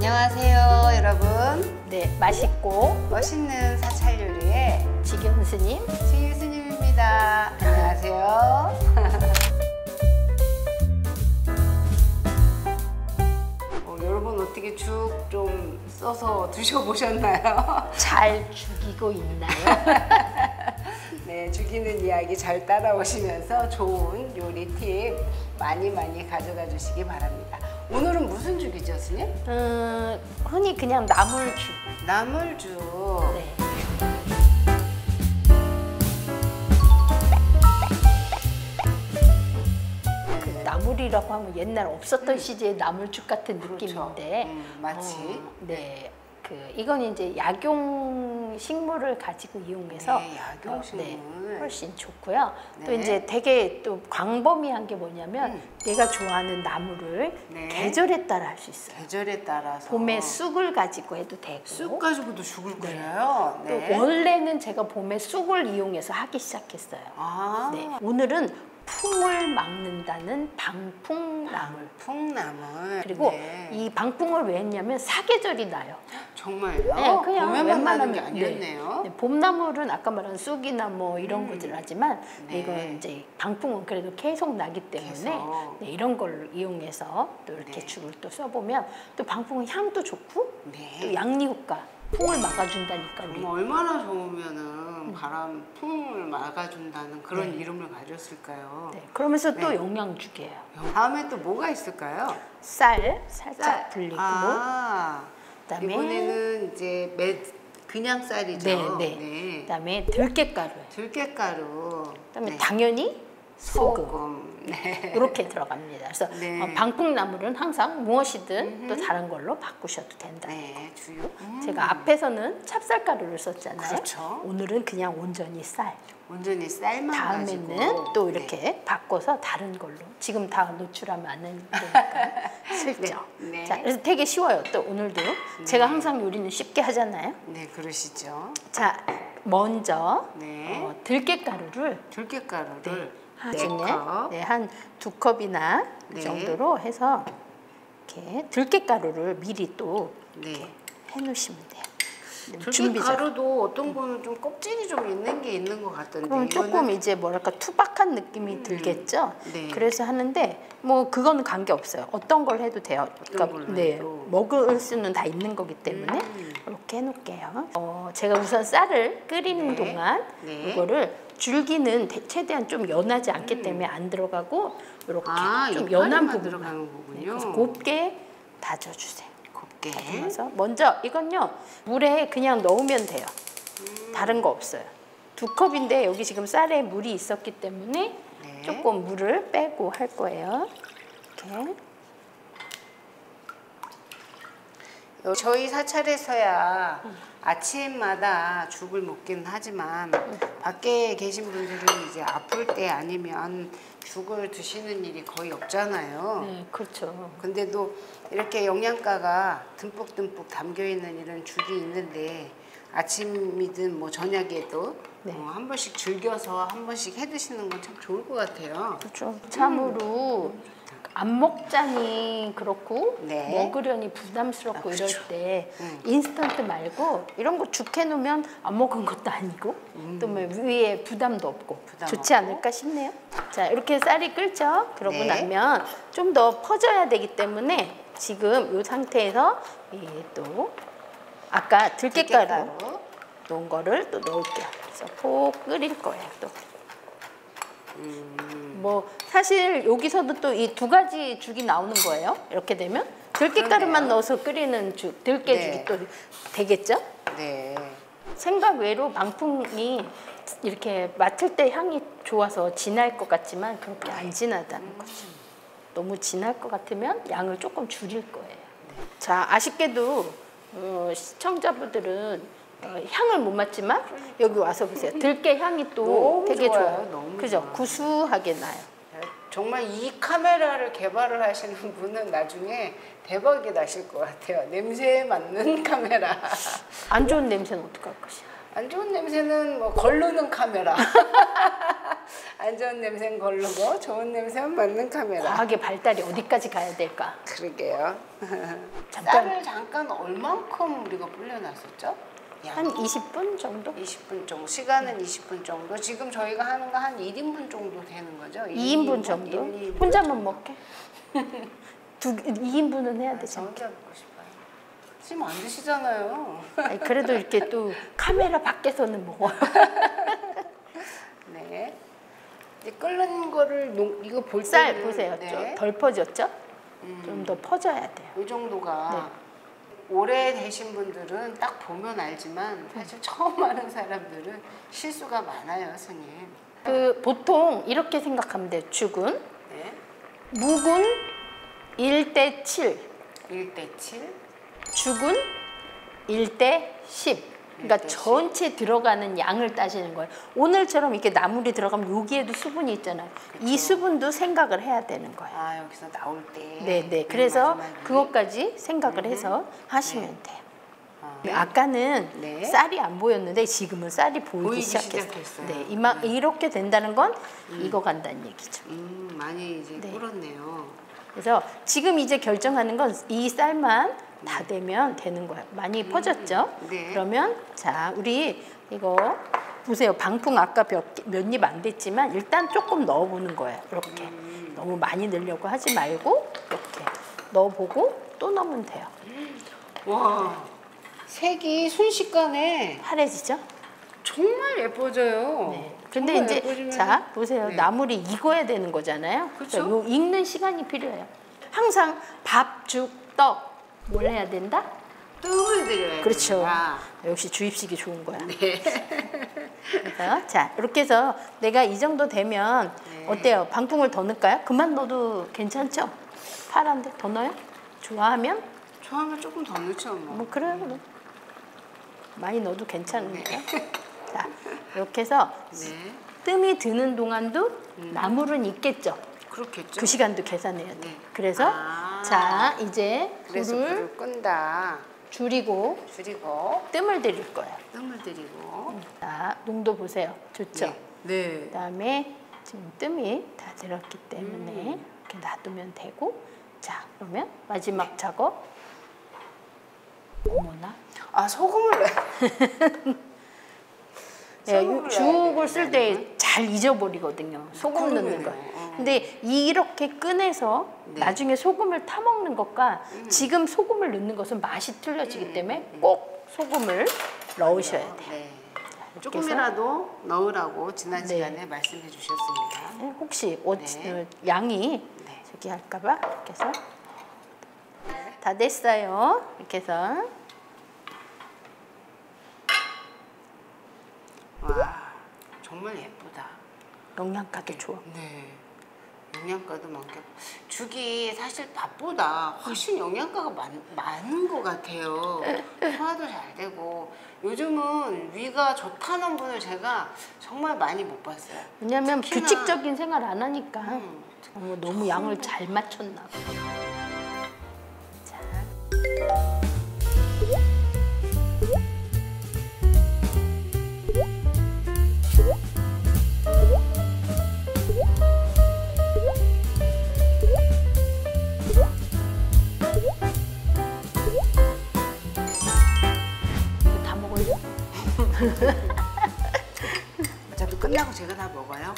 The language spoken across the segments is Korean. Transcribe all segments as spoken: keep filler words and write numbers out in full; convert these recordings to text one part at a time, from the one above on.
안녕하세요 여러분. 네, 맛있고 멋있는 사찰 요리의 지경 스님, 지경 스님입니다. 안녕하세요. 어, 여러분 어떻게 죽 좀 써서 드셔보셨나요? 잘 죽이고 있나요? 네, 죽이는 이야기 잘 따라오시면서 좋은 요리 팁 많이 많이 가져가 주시기 바랍니다. 오늘은 무슨 죽이죠, 스님? 음, 흔히 그냥 나물죽. 나물죽. 네. 그 나물이라고 하면 옛날 없었던 음. 시제의 나물죽 같은 그렇죠. 느낌인데, 음, 마치. 어, 네. 그 이건 이제 약용 식물을 가지고 이용해서 네, 약용 식물. 어, 네, 훨씬 좋고요. 네. 또 이제 되게 또 광범위한 게 뭐냐면 음. 내가 좋아하는 나물을 네. 계절에 따라 할 수 있어요. 계절에 따라서. 봄에 쑥을 가지고 해도 되고. 쑥 가지고도 죽을 끓여요. 네. 네. 또 원래는 제가 봄에 쑥을 이용해서 하기 시작했어요. 아. 네. 오늘은 풍을 막는다는 방풍나물. 방풍나물. 그리고 네. 이 방풍을 왜 했냐면 사계절이 나요. 정말요? 네, 그냥 봄에만 나는 게 웬만하면 아니었네요. 네, 네, 봄나물은 아까 말한 쑥이나 뭐 이런 음. 것들 하지만 네. 이건 이제 방풍은 그래도 계속 나기 때문에 계속. 네, 이런 걸 이용해서 또 이렇게 네. 죽을 또 써보면 또 방풍은 향도 좋고 네. 또 양리효과 풍을 막아준다니까요. 뭐 얼마나 좋으면은 바람 풍을 막아준다는 그런 네. 이름을 가졌을까요? 네, 그러면서 또 네. 영양죽이에요. 다음에 또 뭐가 있을까요? 쌀 살짝 쌀. 불리고 아, 그다음에 이번에는 이제 매, 그냥 쌀이죠. 네, 네. 네. 그다음에 들깨가루. 들깨가루. 그다음에 네. 당연히 소금. 소금. 네. 이렇게 들어갑니다. 그래서 네. 어, 방풍나물은 항상 무엇이든 음흠. 또 다른 걸로 바꾸셔도 된다. 네, 주요. 음. 제가 앞에서는 찹쌀가루를 썼잖아요. 그렇죠. 오늘은 그냥 온전히 쌀. 온전히 쌀만 다음에는 가지고. 또 이렇게 네. 바꿔서 다른 걸로. 지금 다 노출하면 안 되니까 슬쩍. 네. 네. 자, 그래서 되게 쉬워요. 또 오늘도 네. 제가 항상 요리는 쉽게 하잖아요. 네, 그러시죠. 자, 먼저 네. 어, 들깨가루를 들깨가루를 한 네 네, 컵. 네, 한 두 컵이나 네. 이 정도로 해서 이렇게 들깨가루를 미리 또 네. 이렇게 해놓으시면 돼요. 들깨가루도 어떤 거는 좀 껍질이 좀 있는 게 있는 것 같던데. 그럼 조금 이거는 이제 뭐랄까 투박한 느낌이 음. 들겠죠. 네. 그래서 하는데 뭐 그거는 관계 없어요. 어떤 걸 해도 돼요. 어떤 걸로 네, 해도. 먹을 수는 다 있는 거기 때문에 음. 이렇게 해놓을게요. 어, 제가 우선 쌀을 끓이는 네. 동안 네. 이거를 줄기는 대- 최대한 좀 연하지 않기 음. 때문에 안 들어가고 이렇게 아, 좀 이 연한 파리만 부분 들어가는 거군요. 그래서 곱게 다져주세요. 곱게. 다져서 먼저 이건요 물에 그냥 넣으면 돼요. 음. 다른 거 없어요. 두 컵인데 여기 지금 쌀에 물이 있었기 때문에 네. 조금 물을 빼고 할 거예요. 이렇게. 저희 사찰에서야 아침마다 죽을 먹기는 하지만 밖에 계신 분들은 이제 아플 때 아니면 죽을 드시는 일이 거의 없잖아요. 네, 그렇죠. 근데도 이렇게 영양가가 듬뿍듬뿍 담겨 있는 이런 죽이 있는데 아침이든 뭐 저녁에도 네. 어, 한 번씩 즐겨서 한 번씩 해 드시는 건 참 좋을 것 같아요. 그렇죠. 참으로 안 먹자니 그렇고 네. 먹으려니 부담스럽고 아, 이럴 그렇죠. 때 음. 인스턴트 말고 이런 거 죽 해놓으면 안 먹은 것도 아니고 음. 또 뭐 위에 부담도 없고 부담 좋지 없고. 않을까 싶네요. 자, 이렇게 쌀이 끓죠. 그러고 네. 나면 좀 더 퍼져야 되기 때문에 지금 이 상태에서 이 또 아까 들깨가루 들깨가루. 놓은 거를 또 넣을게요. 그래서 푹 끓일 거예요. 또. 음. 뭐 사실 여기서도 또 이 두 가지 죽이 나오는 거예요. 이렇게 되면 들깨가루만 그러네요. 넣어서 끓이는 죽, 들깨죽이 네. 또 되겠죠? 네. 생각 외로 방풍이 이렇게 맡을 때 향이 좋아서 진할 것 같지만 그렇게 안 진하다는 거죠. 너무 진할 것 같으면 양을 조금 줄일 거예요. 자, 아쉽게도 어, 시청자분들은 어, 향을 못 맡지만 여기 와서 보세요. 들깨 향이 또 너무 되게 좋아요. 좋아요. 너무 그죠? 좋아요. 구수하게 나요. 정말 이 카메라를 개발을 하시는 분은 나중에 대박이 나실 것 같아요. 냄새에 맞는 카메라. 안 좋은 냄새는 어떡할 것이야. 안 좋은 냄새는 뭐 걸르는 카메라. 안 좋은 냄새는 걸르고 좋은 냄새만 맡는 카메라. 과학의 발달이 어디까지 가야 될까? 그러게요. 잠깐. 쌀을 잠깐 얼만큼 우리가 불려놨었죠? 한 이십 분 정도? 이십 분 정도. 시간은 이십 분 정도. 지금 저희가 하는 거 한 일 인분 정도 되는 거죠? 이 인분 정도? 일, 이 인분 혼자만 정도. 먹게? 두, 이 인분은 해야 아, 되지. 저 혼자 먹고 싶어요. 지금 안 드시잖아요. 아니, 그래도 이렇게 또 카메라 밖에서는 먹어요. 네. 이제 끓는 거를 농, 이거 볼 쌀 때는 보세요. 네. 좀 덜 퍼졌죠? 음. 좀 더 퍼져야 돼요. 이 정도가 네. 오래되신 분들은 딱 보면 알지만 사실 처음 하는 사람들은 실수가 많아요, 스님. 그 보통 이렇게 생각하면 돼요. 죽은 네. 묵은 일 대 칠, 일 대 칠. 죽은 일 대 십. 그러니까 일 대 십. 전체 들어가는 양을 따지는 거예요. 오늘처럼 이렇게 나물이 들어가면 여기에도 수분이 있잖아요. 이 그쵸. 수분도 생각을 해야 되는 거예요. 아, 여기서 나올 때. 네, 네. 음, 그래서 마지막에. 그것까지 생각을 음. 해서 하시면 네. 돼요. 아, 아까는 네. 쌀이 안 보였는데 지금은 쌀이 보이기, 보이기 시작했어요. 시작했어요. 네, 이마, 네. 이렇게 된다는 건 이거 간다는 얘기죠. 음, 많이 이제 네. 끓었네요. 그래서 지금 이제 결정하는 건 이 쌀만 다 되면 되는 거예요. 많이 퍼졌죠? 네. 그러면 자, 우리 이거 보세요. 방풍 아까 몇 입 안 됐지만 일단 조금 넣어보는 거예요. 이렇게. 음. 너무 많이 넣으려고 하지 말고 이렇게 넣어보고 또 넣으면 돼요. 와, 색이 순식간에 파래지죠? 정말 예뻐져요. 네. 근데 정말 이제 예뻐지면서- 자 보세요. 네. 나물이 익어야 되는 거잖아요. 그쵸? 요 익는 시간이 필요해요. 항상 밥, 죽, 떡 뭘 해야 된다? 뜸을 들여야 그렇죠. 됩니다. 역시 주입식이 좋은 거야. 네. 그래서 자 이렇게 해서 내가 이 정도 되면 네. 어때요? 방풍을 더 넣을까요? 그만 넣어도 괜찮죠? 파란데 더 넣어요? 좋아하면 좋아하면 조금 더 넣죠 뭐. 뭐 그래요. 뭐. 많이 넣어도 괜찮으니까. 네. 자 이렇게 해서 네. 뜸이 드는 동안도 음. 나물은 있겠죠. 그렇겠죠. 그 시간도 계산해야 돼. 네. 그래서 아. 자 이제 그래서 불을 불을 끈다. 줄이고 줄이고 뜸을 들일 거예요. 뜸을 들이고. 자 농도 보세요. 좋죠? 네. 네. 그다음에 지금 뜸이 다 들었기 때문에 음. 이렇게 놔두면 되고 자 그러면 마지막 작업 어머나 아 소금을 넣어요. 예, 소금을 넣어야 죽을 쓸 때 되는구나. 잘 잊어버리거든요. 소금 넣는 거. 그러네요. 어. 근데 이렇게 꺼내서 네. 나중에 소금을 타 먹는 것과 음. 지금 소금을 넣는 것은 맛이 틀려지기 음, 때문에 음. 꼭 소금을 넣으셔야 돼요. 네. 이렇게 조금이라도 넣으라고 지난 네. 시간에 말씀해 주셨습니다. 네, 혹시 어, 네. 어, 양이 네. 저기 할까봐 이렇게 해서 다 됐어요. 이렇게 해서 와, 정말 예쁘다. 영양가도 좋아. 네. 영양가도 많고 죽이 사실 밥보다 훨씬 영양가가 많, 많은 것 같아요. 소화도 잘 되고 요즘은 위가 좋다는 분을 제가 정말 많이 못 봤어요. 왜냐면 특히나- 규칙적인 생활 안 하니까 음, 어, 너무 양을 잘 맞췄나 봐. 자. 이거 다 먹을래? 어차피 끝나고 제가 다 먹어요.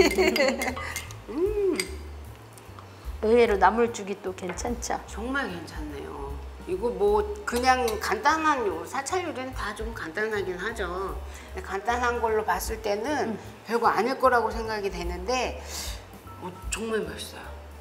의외로 나물죽이 또 괜찮죠? 정말 괜찮네요. 이거 뭐 그냥 간단한 요 사찰 요리는 다 좀 간단하긴 하죠. 근데 간단한 걸로 봤을 때는 음. 별거 아닐 거라고 생각이 되는데 어, 정말 맛있어요.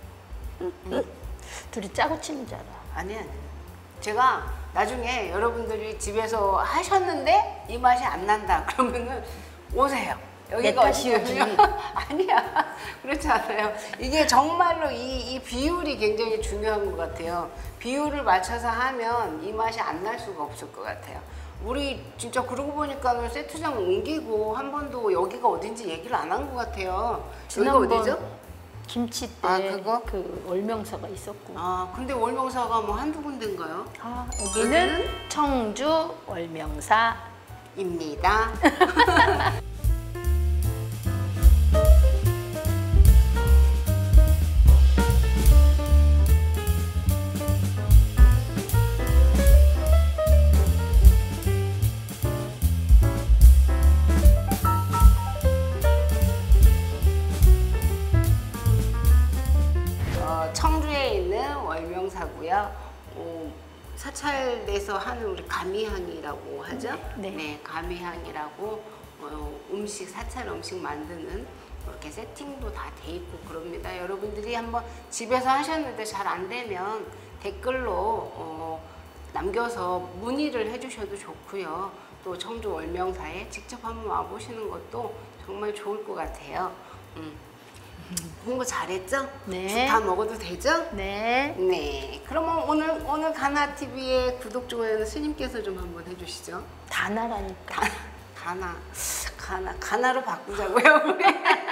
둘이 짜고 치는 줄 알아. 아니 아니. 제가 나중에 여러분들이 집에서 하셨는데 이 맛이 안 난다 그러면은 오세요. 내 여기가 탓이오지. 어디냐면 아니야 그렇지 않아요. 이게 정말로 이, 이 비율이 굉장히 중요한 것 같아요. 비율을 맞춰서 하면 이 맛이 안 날 수가 없을 것 같아요. 우리 진짜 그러고 보니까는 세트장 옮기고 한 번도 여기가 어딘지 얘기를 안 한 것 같아요. 여기가 지난번 어디죠? 김치 때 아, 그거? 그 월명사가 있었고. 아 근데 월명사가 뭐 한두 군데인가요? 아, 여기는 여기는? 청주 월명사. 입니다. 사찰 내서 하는 우리 가미향이라고 하죠. 네. 네, 가미향이라고 어, 음식 사찰 음식 만드는 이렇게 세팅도 다 돼 있고 그럽니다. 여러분들이 한번 집에서 하셨는데 잘 안 되면 댓글로 어, 남겨서 문의를 해주셔도 좋고요. 또 청주 월명사에 직접 한번 와보시는 것도 정말 좋을 것 같아요. 음. 홍보 잘했죠? 네. 죽 다 먹어도 되죠? 네. 네. 그러면 오늘 오늘 가나티비의 구독 좋아요는 스님께서 좀 한번 해주시죠. 다나라니까. 가, 가나 가나 가나로 바꾸자고요. 우리.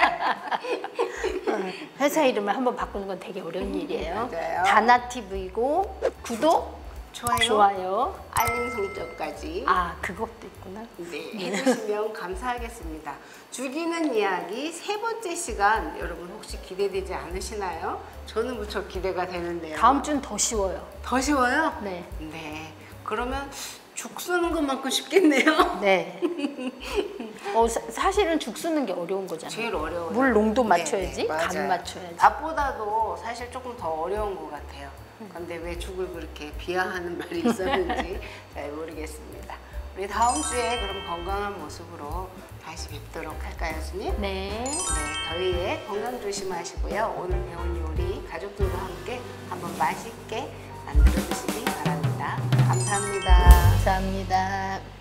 어, 회사 이름을 한번 바꾸는 건 되게 어려운 일이에요. 맞아요. 다나티비고 구독, 좋아요. 좋아요. 알림 설정까지. 아, 그것도 있구나. 네, 해주시면 감사하겠습니다. 죽이는 이야기 세 번째 시간 여러분 혹시 기대되지 않으시나요? 저는 무척 기대가 되는데요. 다음 주는 더 쉬워요. 더 쉬워요? 네. 네. 그러면 죽 쓰는 것만큼 쉽겠네요. 네. 어, 사, 사실은 죽 쓰는 게 어려운 거잖아요. 제일 어려워요. 물 농도 네, 맞춰야지, 네, 맞아요. 간 맞춰야지. 밥보다도 사실 조금 더 어려운 것 같아요. 근데 왜 죽을 그렇게 비하하는 말이 있었는지 잘 모르겠습니다. 우리 다음 주에 그럼 건강한 모습으로 다시 뵙도록 할까요, 스님? 네. 네, 더위에 건강 조심하시고요. 오늘 배운 요리 가족들과 함께 한번 맛있게 만들어 드시기 바랍니다. 감사합니다. 감사합니다.